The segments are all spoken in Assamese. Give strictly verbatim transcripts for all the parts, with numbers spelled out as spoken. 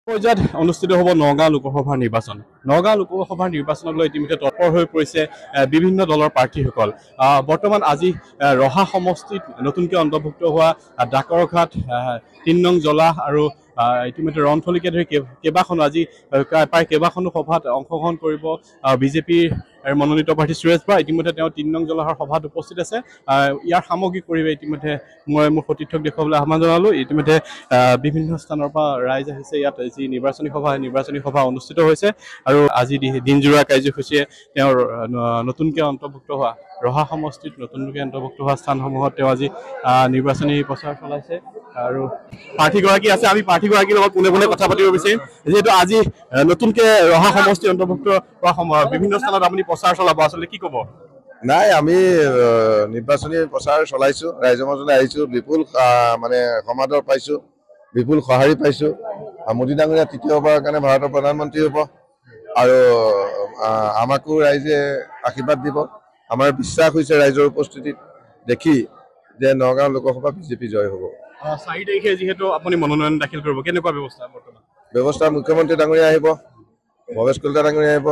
পৰ্যায়ত অনুষ্ঠিত হ'ব নগাঁও লোকসভাৰ নিৰ্বাচন। নগাঁও লোকসভাৰ নিৰ্বাচনক লৈ ইতিমধ্যে তৎপৰ হৈ পৰিছে বিভিন্ন দলৰ প্ৰাৰ্থীসকল। বৰ্তমান আজি ৰহা সমষ্টিত নতুনকৈ অন্তৰ্ভুক্ত হোৱা ডাকৰঘাট, তিনি নং জলাহ আৰু ইতিমধ্যে ৰন্থলীকে ধৰি কেইবাখনো আজি প্ৰায় কেইবাখনো সভাত অংশগ্ৰহণ কৰিব বিজেপিৰ মনোনীত প্ৰাৰ্থী সুৰেশ বৰা। ইতিমধ্যে তেওঁ তিনি নং জলাহৰ সভাত উপস্থিত আছে। ইয়াৰ সামগ্ৰিক পৰিৱেশ ইতিমধ্যে মই মোৰ সতীৰ্থক দেখুৱাবলৈ আহ্বান জনালোঁ। ইতিমধ্যে বিভিন্ন স্থানৰ পৰা ৰাইজ আহিছে। ইয়াত যি নিৰ্বাচনী সভা নিৰ্বাচনী সভা অনুষ্ঠিত হৈছে আৰু আজি দিনজোৰা কাৰ্যসূচীয়ে তেওঁৰ নতুনকৈ অন্তৰ্ভুক্ত হোৱা ৰহা সমষ্টিত নতুনকৈ অন্তৰ্ভুক্ত হোৱা স্থানসমূহত তেওঁ আজি নিৰ্বাচনী প্ৰচাৰ চলাইছে। আৰু প্ৰাৰ্থীগৰাকী আছে, আমি প্ৰাৰ্থীগৰাকীৰ লগত পোনে পোনে কথা পাতিব বিচাৰিম। যিহেতু আজি নতুনকৈ ৰহা সমষ্টি অন্তৰ্ভুক্ত হোৱা সময় বিভিন্ন স্থানত আপুনি প্ৰচাৰ চলাব, আচলতে কি ক'ব? নাই, আমি নিৰ্বাচনী প্ৰচাৰ চলাইছোঁ, ৰাইজৰ মাজলৈ আহিছোঁ, বিপুল মানে সমাদৰ পাইছোঁ, বিপুল সঁহাৰি পাইছোঁ। মোদী ডাঙৰীয়া তৃতীয়বাৰৰ কাৰণে ভাৰতৰ প্ৰধানমন্ত্ৰী হ'ব আৰু আমাকো ৰাইজে আশীৰ্বাদ দিব। আমাৰ বিশ্বাস হৈছে ৰাইজৰ উপস্থিতিত দেখি যে নগাঁও লোকসভা বিজেপি জয় হ'ব। চাৰি তাৰিখে যিহেতু আপুনি মনোনয়ন দাখিল কৰিব, কেনেকুৱা ব্যৱস্থা বৰ্তমান? ব্যৱস্থা মুখ্যমন্ত্ৰী ডাঙৰীয়া আহিব, ভৱেশ কলিতা ডাঙৰীয়া আহিব,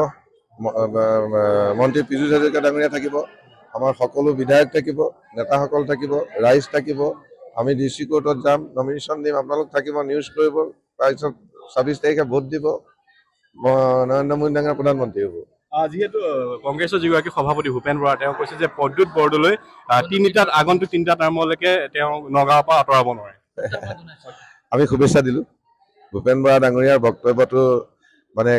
মন্ত্ৰী পীযুষ হাজৰিকা ডাঙৰীয়া থাকিব, আমাৰ সকলো বিধায়ক থাকিব, নেতাসকল থাকিব, ৰাইজ থাকিব। আমি ডি চি কোৰ্টত যাম, নমিনেশ্যন দিম, আপোনালোক থাকিব, নিউজ কৰিব। তাৰপিছত ছাব্বিছ তাৰিখে ভোট দিব, নৰেন্দ্ৰ মোদী ডাঙৰীয়া প্ৰধানমন্ত্ৰী হ'ব। যিহেতু কংগ্ৰেছৰ যিগৰাকী সভাপতি ভূপেন বৰা, তেওঁ কৈছে যে প্ৰদ্যুৎ বৰদলৈ তিনিটাত আগন্তুক তিনিটা টাৰ্মলৈকে তেওঁ নগাঁৱৰ পৰা আঁতৰাব নোৱাৰে। আমি শুভেচ্ছা দিলোঁ। ভূপেন বৰা ডাঙৰীয়াৰ বক্তব্যটো মানে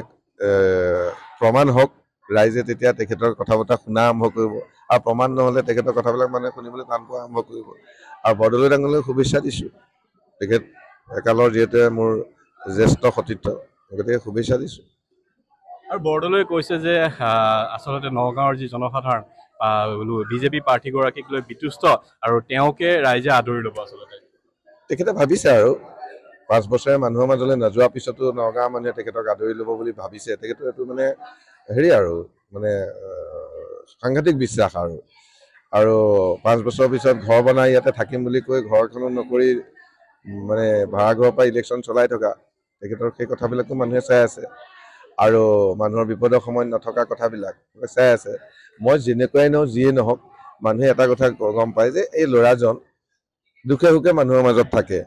প্ৰমাণ হওক, ৰাইজে তেতিয়া তেখেতৰ কথা বতৰা শুনা আৰম্ভ কৰিব আৰু প্ৰমাণ নহ'লে তেখেতৰ কথাবিলাক মানে শুনিবলৈ টান পোৱা আৰম্ভ কৰিব। আৰু বৰদলৈ ডাঙৰীয়ালৈ শুভেচ্ছা দিছোঁ। তেখেত একালৰ যিহেতু মোৰ জ্যেষ্ঠ সতীৰ্থ, গতিকে শুভেচ্ছা দিছোঁ। আৰু বৰদলৈ কৈছে যে আচলতে নগাঁৱৰ যি জনসাধাৰণ বিজেপি প্ৰাৰ্থীগৰাকীক লৈ বিতুষ্ট আৰু তেওঁকে ৰাইজে আদৰি ল'ব। আচলতে তেখেতে ভাবিছে আৰু পাঁচ বছৰে মানুহৰ মাজলৈ নোযোৱাৰ পিছতো নগাঁৱৰ মানুহে তেখেতক আদৰি ল'ব বুলি ভাবিছে। তেখেতৰ এইটো মানে হেৰি আৰু মানে সাংঘাতিক বিশ্বাস আৰু আৰু পাঁচ বছৰৰ পিছত ঘৰ বনাই ইয়াতে থাকিম বুলি কৈ ঘৰখনো নকৰি মানে ভাড়াঘৰৰ পৰা ইলেকশ্যন চলাই থকা তেখেতৰ সেই কথাবিলাকো মানুহে চাই আছে আৰু মানুহৰ বিপদৰ সময়ত নথকা কথাবিলাক চাই আছে। মই যেনেকুৱাই নহওক, যিয়ে নহওক, মানুহে এটা কথা গম পায় যে এই ল'ৰাজন দুখে সুখে মানুহৰ মাজত থাকে।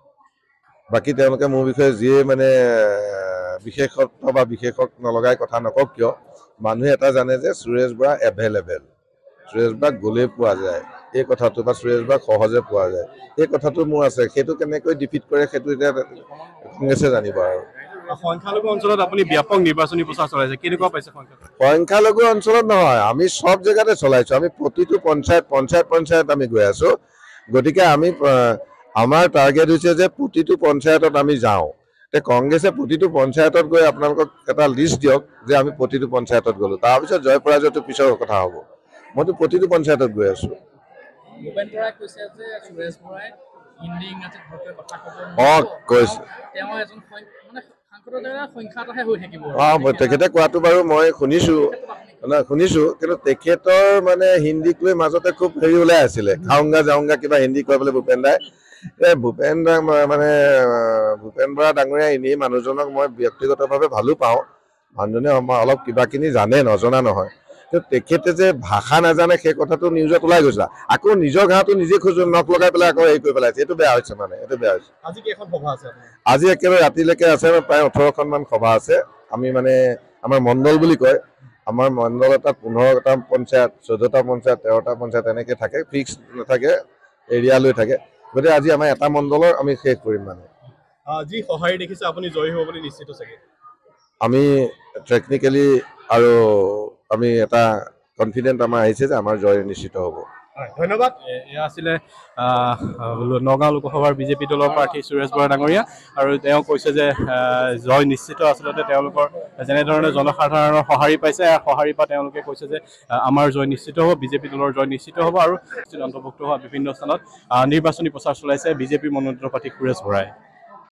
বাকী তেওঁলোকে মোৰ বিষয়ে যিয়ে মানে বিশেষত্ব বা বিশেষক নলগাই কথা নকওক কিয়, মানুহে এটা জানে যে সুৰেশ বৰা এভেইলেবল, সুৰেশ বৰাক গ'লেই পোৱা যায় এই কথাটো, বা সুৰেশ বৰাক সহজে পোৱা যায় এই কথাটো মোৰ আছে। সেইটো কেনেকৈ ডিফিট কৰে সেইটো এতিয়া কংগ্ৰেছে জানিব। আৰু সংখ্যালঘু অঞ্চলত আপুনি ব্যাপক নিৰ্বাচনী প্ৰচাৰ চলাইছে, কেনেকুৱা পাইছে? সংখ্যালঘু অঞ্চলত নহয়, আমি চব জেগাতে চলাইছোঁ। আমি প্ৰতিটো পঞ্চায়ত পঞ্চায়ত পঞ্চায়ত আমি গৈ আছোঁ। গতিকে আমি আমাৰ টাৰ্গেট হৈছে যে প্ৰতিটো পঞ্চায়তত আমি যাওঁ। তে কংগ্ৰেছে প্ৰতিটো পঞ্চায়তত গৈ আপোনালোকক এটা লিষ্ট দিয়ক যে আমি প্ৰতিটো পঞ্চায়তত গ'লোঁ, তাৰপিছত জয় পৰাজয়টো পিছৰ কথা হ'ব। মইতো প্ৰতিটো পঞ্চায়তত গৈ আছোঁ। অঁ কৈছে, অঁ তেখেতে কোৱাটো বাৰু মই শুনিছোঁ শুনিছোঁ কিন্তু তেখেতৰ মানে হিন্দীক লৈ মাজতে খুব হেৰি ওলাই আছিলে, খাওঁগা যাওঁগা কিবা হিন্দী কয় বোলে ভূপেন দাই। এই ভূপেন দা মানে ভূপেন বৰা ডাঙৰীয়া এনেই মানুহজনক মই ব্যক্তিগতভাৱে ভালো পাওঁ। মানুহজনে অলপ কিবাকিনি জানে, নজনা নহয়। কিন্তু তেখেতে যে ভাষা নাজানে সেই কথাটো নিউজত ওলাই গৈছে। আকৌ নিজৰ ঘাঁহটো নিজে খোজ নখ লগাই পেলাই আকৌ হেৰি কৰি পেলাইছে। এইটো বেয়া হৈছে, মানে এইটো বেয়া হৈছে। আজি কেইখন সভা আছে? আজি একেবাৰে ৰাতিলৈকে আছে, প্ৰায় ওঠৰখনমান সভা আছে। আমি মানে আমাৰ মণ্ডল বুলি কয়, আমাৰ মণ্ডল এটাত পোন্ধৰটা পঞ্চায়ত, চৈধ্যটা পঞ্চায়ত, তেৰটা পঞ্চায়ত এনেকৈ থাকে, ফিক্স নাথাকে, এৰিয়া লৈ থাকে। গতিকে আজি আমাৰ এটা মণ্ডলৰ আমি শেষ কৰিম। মানে যি সঁহাৰি দেখিছে আপুনি জয়ী হ'ব বুলি নিশ্চিত চাগে? আমি টেকনিকেলি আৰু আমি এটা কনফিডেণ্ট আমাৰ আহিছে যে আমাৰ জয় নিশ্চিত হ'ব। ধন্যবাদ। এয়া আছিলে নগাঁও লোকসভাৰ বিজেপি দলৰ প্ৰাৰ্থী সুৰেশ বৰা ডাঙৰীয়া, আৰু তেওঁ কৈছে যে জয় নিশ্চিত। আচলতে তেওঁলোকৰ যেনেধৰণে জনসাধাৰণৰ সঁহাৰি পাইছে, সঁহাৰি পৰা তেওঁলোকে কৈছে যে আমাৰ জয় নিশ্চিত হ'ব, বিজেপি দলৰ জয় নিশ্চিত হ'ব। আৰু অন্তৰ্ভুক্ত হোৱা বিভিন্ন স্থানত নিৰ্বাচনী প্ৰচাৰ চলাইছে বিজেপিৰ মনোনীত প্ৰাৰ্থী সুৰেশ বৰাই।